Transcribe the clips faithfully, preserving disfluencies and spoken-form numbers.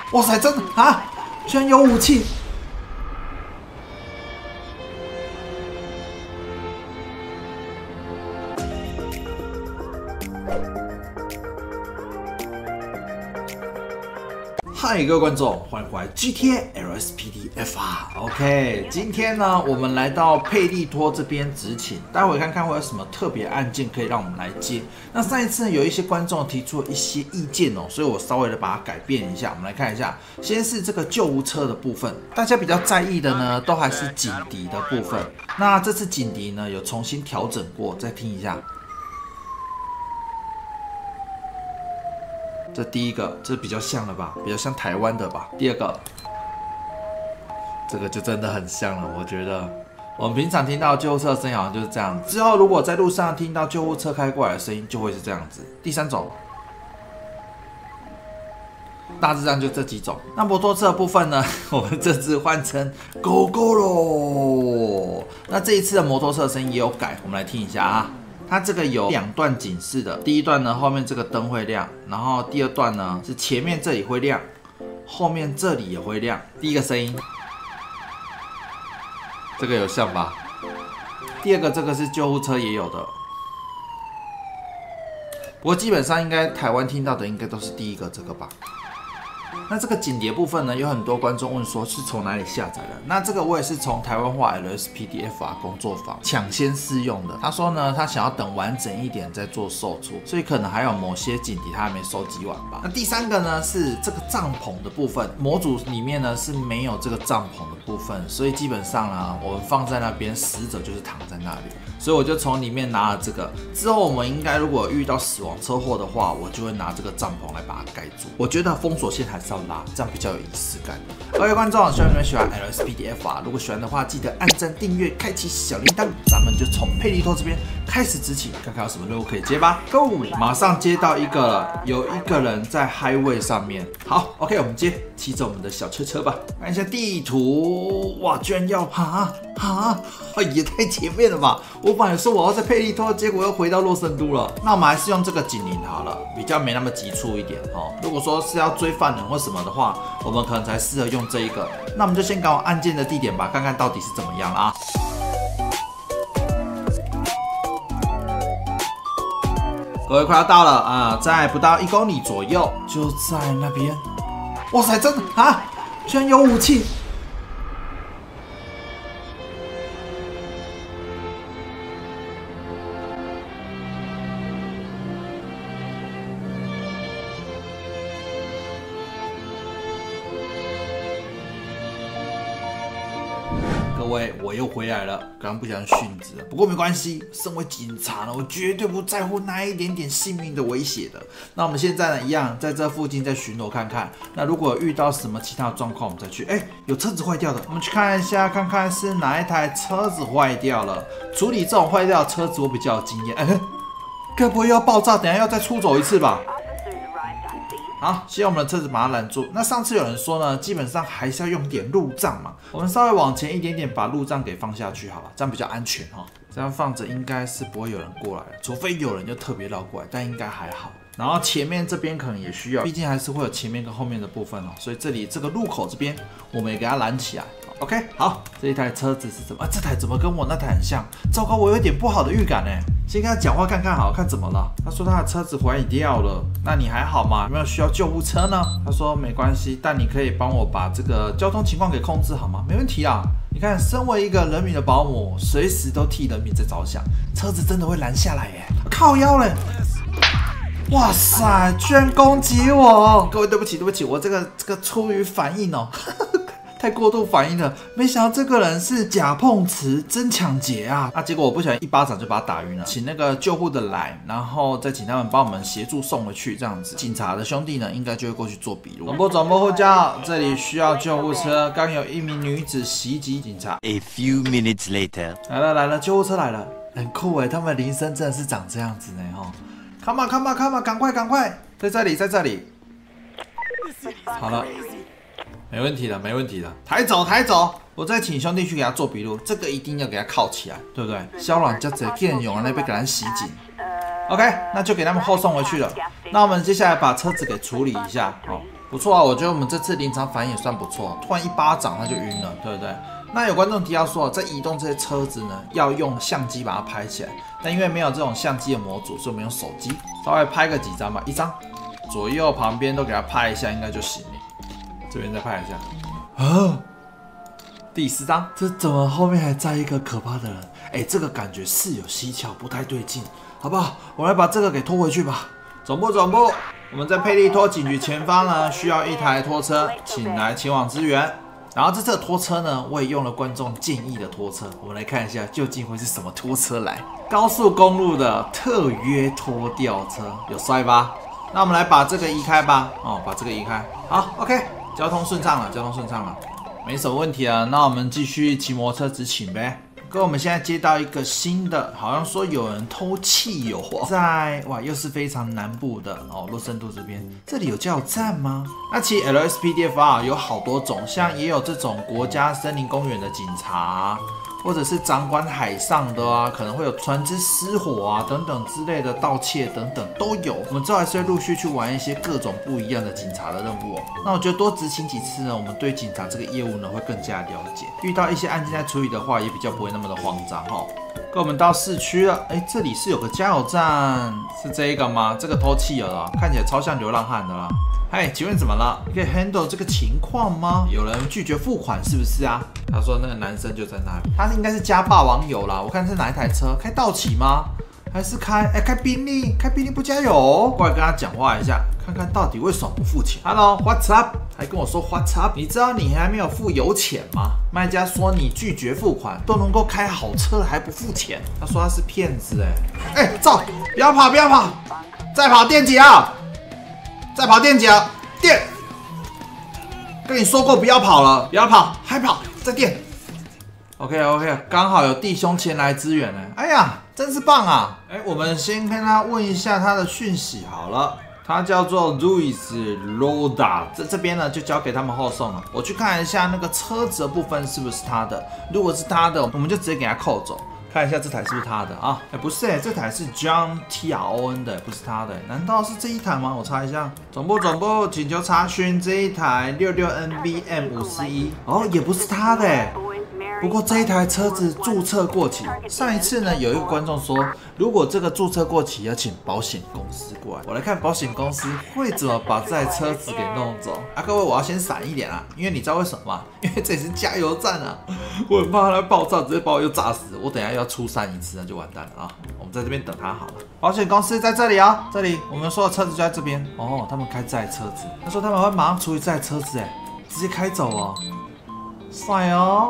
哇塞，真的啊，居然有武器！嗨，各位观众，欢迎回来 G T A L S P D F R。OK， 今天呢，我们来到佩利托这边执勤，待会看看会有什么特别案件可以让我们来接。那上一次呢，有一些观众提出了一些意见哦，所以我稍微的把它改变一下。我们来看一下，先是这个救护车的部分，大家比较在意的呢，都还是警笛的部分。那这次警笛呢，有重新调整过，再听一下。 这第一个，这比较像了吧，比较像台湾的吧。第二个，这个就真的很像了，我觉得。我们平常听到救护车的声音好像就是这样。之后如果在路上听到救护车开过来的声音，就会是这样子。第三种，大致上就这几种。那摩托车的部分呢，我们这次换成 Go Go 咯。那这一次的摩托车的声音也有改，我们来听一下啊。 它这个有两段警示的，第一段呢后面这个灯会亮，然后第二段呢是前面这里会亮，后面这里也会亮。第一个声音，这个有像吧？第二个这个是救护车也有的，不过基本上应该台湾听到的应该都是第一个这个吧。 那这个警笛部分呢，有很多观众问说是从哪里下载的？那这个我也是从台湾化 L S P D F R 工作坊抢先试用的。他说呢，他想要等完整一点再做售出，所以可能还有某些警笛他还没收集完吧。那第三个呢是这个帐篷的部分，模组里面呢是没有这个帐篷的部分，所以基本上呢我们放在那边，死者就是躺在那里。 所以我就从里面拿了这个，之后我们应该如果遇到死亡车祸的话，我就会拿这个帐篷来把它盖住。我觉得封锁线还是要拉，这样比较有仪式感。各位观众，希望你们喜欢 L S P D F R， 如果喜欢的话，记得按赞、订阅、开启小铃铛。咱们就从佩利托这边开始执勤，看看有什么任务可以接吧。Go， 马上接到一个了，有一个人在 highway 上面。好 ，OK， 我们接，骑着我们的小车车吧。看一下地图，哇，居然要哈哈，也太前面了吧！我本来说我要在佩利托，结果又回到洛圣都了。那我们还是用这个警铃好了，比较没那么急促一点哦。如果说是要追犯人或什么的话，我们可能才适合用这一个。那我们就先搞案件的地点吧，看看到底是怎么样啊。各位快要到了啊，在不到一公里左右，就在那边。哇塞，真的啊，居然有武器！ 各位，我又回来了，刚刚不小心殉职了，不过没关系，身为警察呢，我绝对不在乎那一点点性命的威胁的。那我们现在呢，一样在这附近再巡逻看看。那如果遇到什么其他的状况，我们再去。哎、欸，有车子坏掉的，我们去看一下，看看是哪一台车子坏掉了。处理这种坏掉的车子，我比较有经验。哎、欸，该不会要爆炸，等一下要再出走一次吧？ 好，先用我们的车子把它拦住。那上次有人说呢，基本上还是要用点路障嘛。我们稍微往前一点点，把路障给放下去好了，这样比较安全哈、哦。这样放着应该是不会有人过来的，除非有人就特别绕过来，但应该还好。然后前面这边可能也需要，毕竟还是会有前面跟后面的部分哦。所以这里这个路口这边，我们也给它拦起来。OK， 好，这一台车子是怎么？啊，这台怎么跟我那台很像？糟糕，我有点不好的预感呢。先跟他讲话看看好，看怎么了？他说他的车子坏掉了，那你还好吗？有没有需要救护车呢？他说没关系，但你可以帮我把这个交通情况给控制好吗？没问题啊。你看，身为一个人民的保姆，随时都替人民在着想，车子真的会拦下来耶！靠腰嘞！哇塞，居然攻击我！各位对不起，对不起，我这个这个出于反应哦。太过度反应了，没想到这个人是假碰瓷真抢劫啊！啊，结果我不小心一巴掌就把他打晕了，请那个救护的来，然后再请他们帮我们协助送回去，这样子，警察的兄弟呢应该就会过去做笔录。总部总部呼叫，这里需要救护车，刚有一名女子袭击警察。 A few minutes later， 来了来了，救护车来了，很酷哎，他们铃声真的是长这样子呢哈。Come on come on come on， 赶快赶快，在这里在这里。好了。没问题的，没问题的，抬走抬走，我再请兄弟去给他做笔录，这个一定要给他铐起来，对不对？小软家贼见勇啊，那边给他袭警。OK， 那就给他们后送回去了。那我们接下来把车子给处理一下，好、哦， 不错啊，我觉得我们这次临场反应也算不错，突然一巴掌他就晕了，对不对？那有观众提到说，在移动这些车子呢，要用相机把它拍起来，但因为没有这种相机的模组，所以我们用手机稍微拍个几张吧，一张，左右旁边都给它拍一下，应该就行了。这边再拍一下，啊，第四张，这怎么后面还站一个可怕的人？哎，这个感觉是有蹊跷，不太对劲，好不好？我来把这个给拖回去吧。总部，总部，我们在佩利托警局前方呢，需要一台拖车，请来前往支援。然后这次的拖车呢，我也用了观众建议的拖车，我们来看一下究竟会是什么拖车来。高速公路的特约拖吊车，有帅吧？那我们来把这个移开吧。哦，把这个移开。好 ，OK， 交通顺畅了，交通顺畅了，没什么问题啊。那我们继续骑摩托车执勤呗。哥，我们现在接到一个新的，好像说有人偷汽油哦，在哇，又是非常南部的哦，洛森都这边，这里有加油站吗？那其实 L S P D F R 有好多种，像也有这种国家森林公园的警察，或者是掌管海上的啊，可能会有船只失火啊等等之类的盗窃等等都有。我们之后还是会陆续去玩一些各种不一样的警察的任务哦。那我觉得多执行几次呢，我们对警察这个业务呢会更加了解。遇到一些案件在处理的话，也比较不会那么的慌张哦。跟我们到市区了，哎，这里是有个加油站，是这一个吗？这个偷汽油的，看起来超像流浪汉的啦。嗨，请问怎么了？可以 handle 这个情况吗？有人拒绝付款是不是啊？他说那个男生就在那里，他应该是家霸网友啦。我看是哪一台车？开道奇吗？还是开哎、欸、开宾利？开宾利不加油？过来跟他讲话一下，看看到底为什么不付钱。Hello，What's up？ 还跟我说 What's up？ 你知道你还没有付油钱吗？卖家说你拒绝付款都能够开好车了还不付钱，他说他是骗子哎、欸、哎，走，不要跑不要跑，再跑电击啊！再跑电脚电，跟你说过不要跑了，不要跑，还跑，再电。OK OK， 刚好有弟兄前来支援呢。哎呀，真是棒啊！哎，我们先跟他问一下他的讯息好了。他叫做 Luis Roda， 这这边呢就交给他们后送了。我去看一下那个车子的部分是不是他的，如果是他的，我们就直接给他扣走。看一下这台是不是他的啊？哎、欸，不是哎、欸，这台是 John T R O N 的，不是他的、欸。难道是这一台吗？我查一下。总部总部，请求查询这一台六六 N B M 五十一。哦，也不是他的哎、欸。不过这一台车子注册过期。上一次呢，有一个观众说，如果这个注册过期，要请保险公司过来。我来看保险公司会怎么把这台车子给弄走。啊，各位，我要先闪一点啊，因为你知道为什么吗？因为这里是加油站啊，我很怕它爆炸，直接把我又炸死。我等一下要出山一次，那就完蛋了啊！我们在这边等他好了。保险公司在这里啊，这里我们所有车子就在这边。哦，他们开这台车子，他说他们会马上处理这台车子，哎，直接开走哦，帅哦。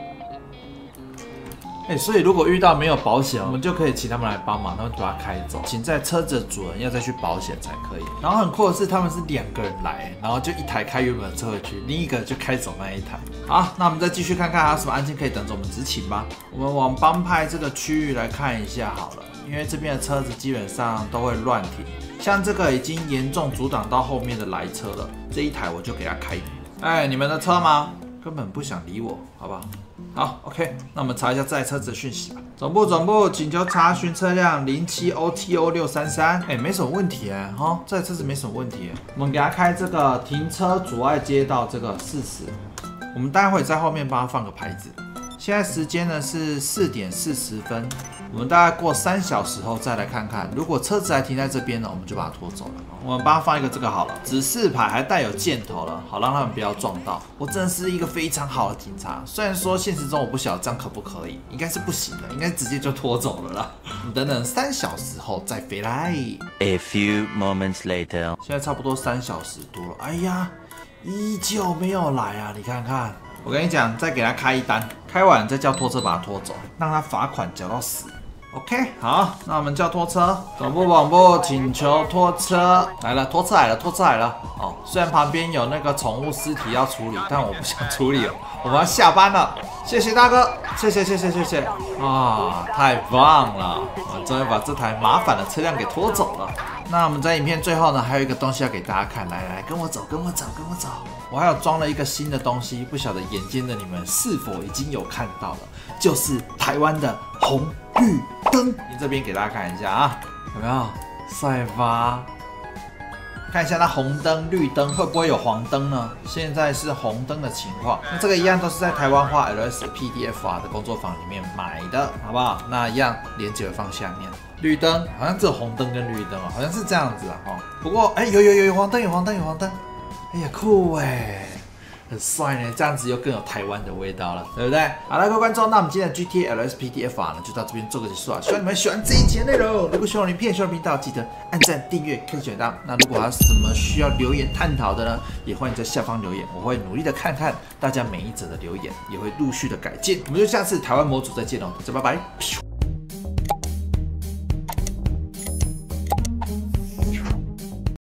哎、欸，所以如果遇到没有保险，我们就可以请他们来帮忙，他们把它开走。请在车子的主人要再去保险才可以。然后很酷的是，他们是两个人来，然后就一台开原本的车回去，另一个就开走那一台。好，那我们再继续看看还有什么案件可以等着我们执勤吧。我们往帮派这个区域来看一下好了，因为这边的车子基本上都会乱停，像这个已经严重阻挡到后面的来车了，这一台我就给他开。哎、欸，你们的车吗？根本不想理我，好不好？好 ，OK， 那我们查一下这台车子的讯息吧。总部总部，请求查询车辆零七 O T O 六三三。哎，没什么问题哎，哈，这台车子没什么问题。我们给他开这个停车阻碍街道这个四十，我们待会在后面帮他放个牌子。现在时间呢是四点四十分，我们大概过三小时后再来看看，如果车子还停在这边呢，我们就把它拖走了。我们帮他放一个这个好了，指示牌还带有箭头了，好让他们不要撞到。我真的是一个非常好的警察，虽然说现实中我不晓得这样可不可以，应该是不行的，应该直接就拖走了啦。我们等等三小时后再回来。 A few moments later， 现在差不多三小时多了，哎呀，依旧没有来啊！你看看。我跟你讲，再给他开一单，开完再叫拖车把他拖走，让他罚款缴到死。OK， 好，那我们叫拖车，总部总部请求拖车来了，拖车来了，拖车来了。哦，虽然旁边有那个宠物尸体要处理，但我不想处理哦，我们要下班了。谢谢大哥，谢谢谢谢谢谢啊，太棒了，我们终于把这台麻烦的车辆给拖走了。那我们在影片最后呢，还有一个东西要给大家看，来来，跟我走，跟我走，跟我走。我还有装了一个新的东西，不晓得眼尖的你们是否已经有看到了，就是台湾的红绿灯。你这边给大家看一下啊，有没有？帅吧？ 看一下它红灯、绿灯会不会有黄灯呢？现在是红灯的情况，那这个一样都是在台湾化 L S P D F R 的工作坊里面买的，好不好？那一样链接会放下面。绿灯好像只有红灯跟绿灯哦，好像是这样子啊哈。不过哎、欸，有有有有黄灯，有黄灯，有黄灯，哎呀酷哎！很帅呢，这样子又更有台湾的味道了，对不对？好了，各位观众，那我们今天的 G T A L S P D F R 呢，就到这边做个结束啊。希望你们喜欢这一集的内容。如果喜欢我的影片，喜欢频道，记得按赞、订阅、开小铃铛。那如果还有什么需要留言探讨的呢，也欢迎在下方留言，我会努力的看看大家每一则的留言，也会陆续的改进。我们就下次台湾模组再见喽，大家拜拜。